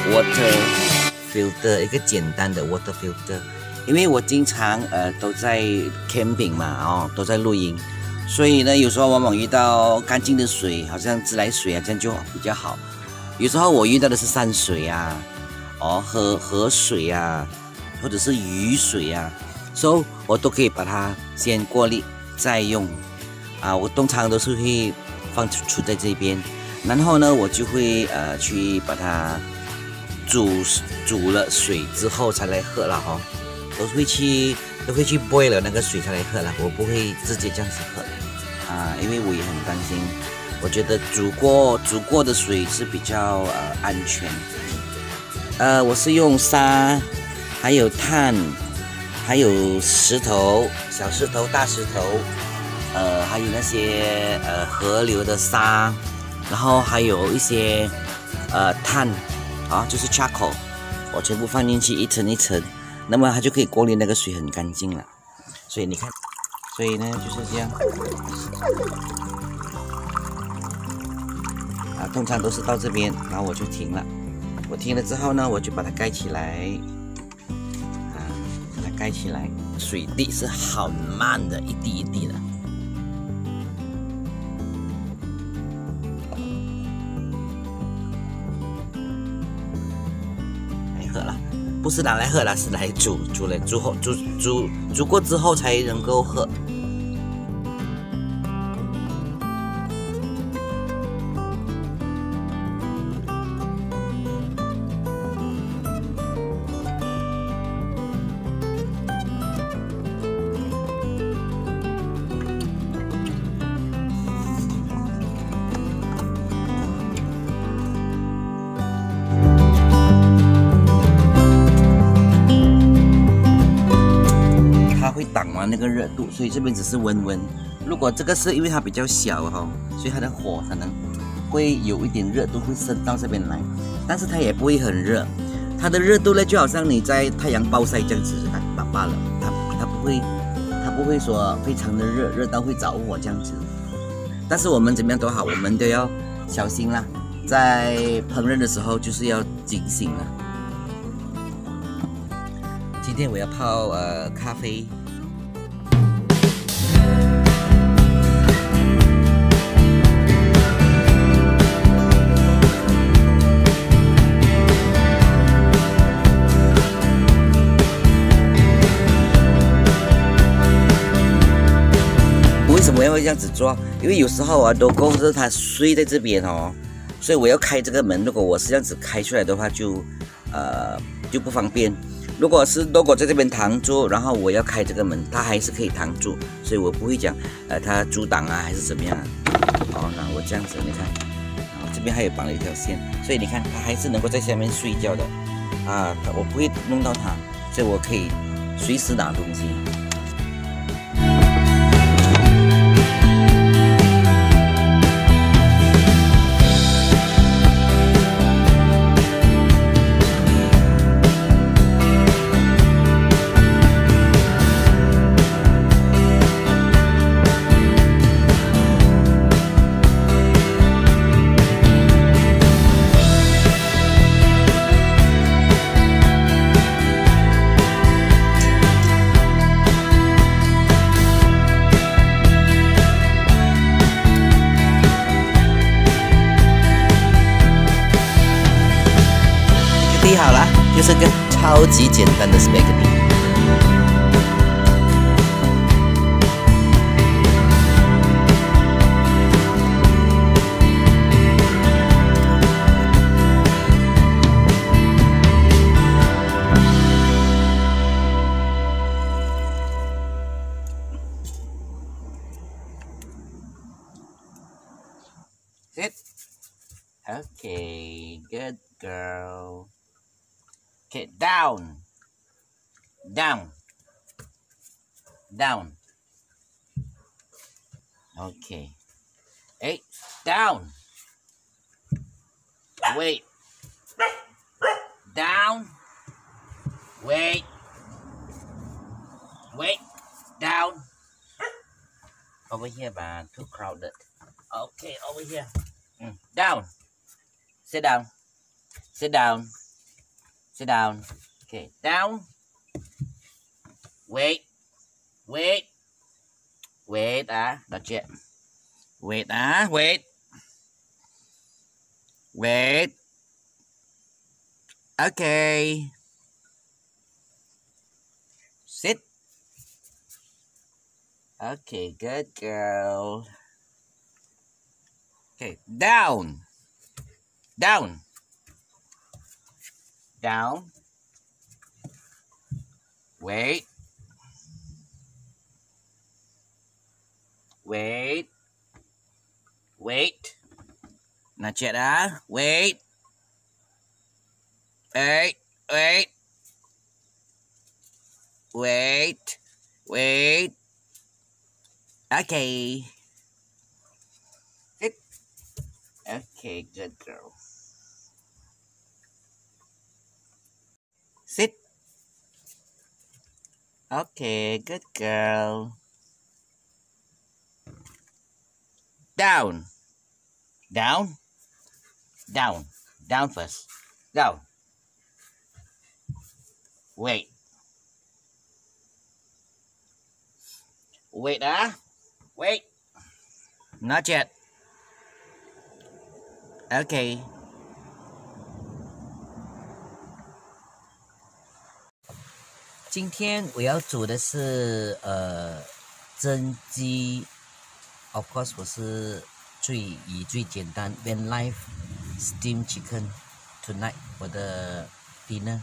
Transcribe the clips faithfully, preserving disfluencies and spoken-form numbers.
water filter， 一个简单的 water filter。因为我经常呃都在 camping 嘛，哦，都在露营，所以呢，有时候往往遇到干净的水，好像自来水啊，这样就比较好。有时候我遇到的是山水啊，哦，河河水啊，或者是雨水啊，所以我都可以把它先过滤再用。啊，我通常都是会放出在这边，然后呢，我就会呃去把它煮煮了水之后才来喝了哈、哦。都会去都会去 boil 了那个水才来喝啦，我不会直接这样子喝啊，因为我也很担心。我觉得煮过煮过的水是比较呃安全。呃，我是用沙，还有炭，还有石头，小石头、大石头，呃，还有那些呃河流的沙，然后还有一些呃炭啊，就是 charcoal， 我全部放进去一层一层。那么它就可以过滤那个水很干净了，所以你看，所以呢就是这样，啊，通常都是到这边，然后我就停了。我停了之后呢，我就把它盖起来，啊，把它盖起来。水滴是很慢的，一滴一滴的。来喝了。不是拿来喝啦，是来煮，煮了煮后煮煮煮过之后才能够喝。会挡完那个热度，所以这边只是温温。如果这个是因为它比较小哈、哦，所以它的火可能会有一点热度会升到这边来，但是它也不会很热。它的热度呢，就好像你在太阳暴晒这样子罢罢了，它它不会它不会说非常的热，热到会着火这样子。但是我们怎么样都好，我们都要小心啦，在烹饪的时候就是要警醒了。今天我要泡呃咖啡。为什么要这样子做？因为有时候啊，如果是他睡在这边哦，所以我要开这个门。如果我是这样子开出来的话就，就呃就不方便。如果是如果在这边躺住，然后我要开这个门，它还是可以躺住，所以我不会讲呃它阻挡啊还是怎么样啊。哦，那我这样子你看，啊这边还有绑了一条线，所以你看它还是能够在下面睡觉的啊，我不会弄到它，所以我可以随时拿东西。地好了，就是个超级简单的 spaghetti。Sit. Okay, good girl. Okay, down, down, down. Okay. Hey, down. Wait. Down. Wait. Wait. Down. Over here, man. Too crowded. Okay, over here. Mm. Down. Sit down. Sit down. Sit down. Okay, down. Wait. Wait. Wait, ah, not yet. Wait, ah, wait. Wait. Okay. Sit. Okay, good girl. Okay, down. Down. Down. Wait. Wait. Wait. Not yet, ah. Wait. Wait. Wait. Wait. Wait. Okay. Sit. Okay, good girl. Sit. Okay, good girl. Down. Down. Down. Down first. Down. Wait. Wait, ah. Wait. Not yet. Okay. 今天我要煮的是呃蒸鸡 ，of course 我是最以最简单 Van Life Steam Chicken tonight 我的 dinner。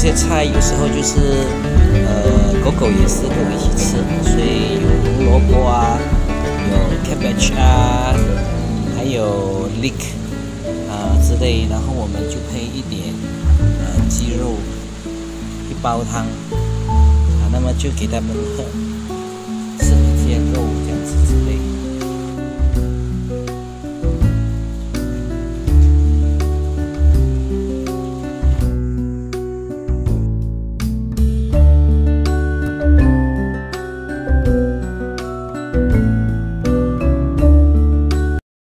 些菜有时候就是呃狗狗也是跟我一起吃，所以有红萝卜啊，有 cabbage 啊，还有 leek 啊之类，然后我们就配一点呃鸡肉，一煲汤啊，那么就给他们喝吃这些肉。